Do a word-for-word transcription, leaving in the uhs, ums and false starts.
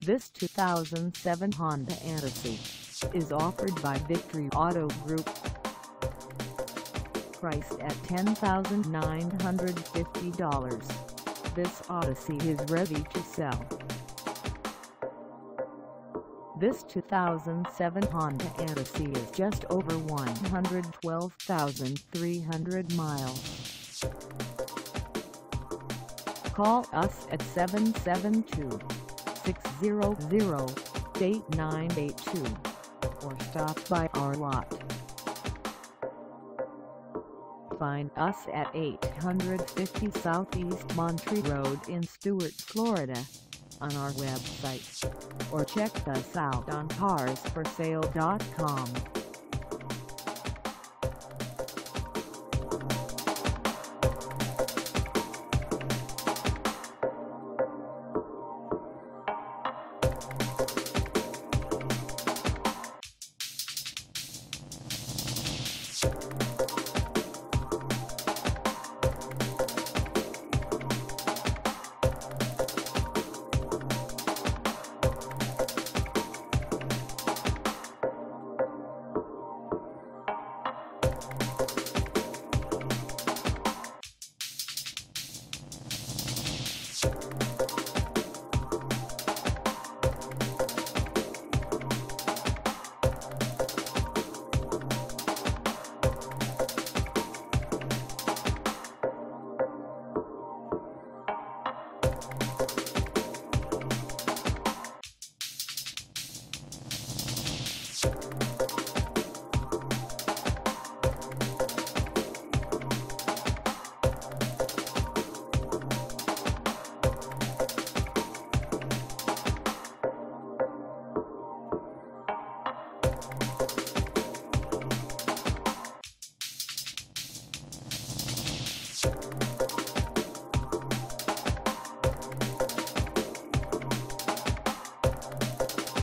This two thousand seven Honda Odyssey is offered by Victory Auto Group. Priced at ten thousand nine hundred fifty dollars, this Odyssey is ready to sell. This two thousand seven Honda Odyssey is just over one hundred twelve thousand three hundred miles. Call us at seven seven two, six zero zero, eight nine eight two or stop by our lot. Find us at eight fifty Southeast Monterey Road in Stuart, Florida, on our website, or check us out on cars for sale dot com. You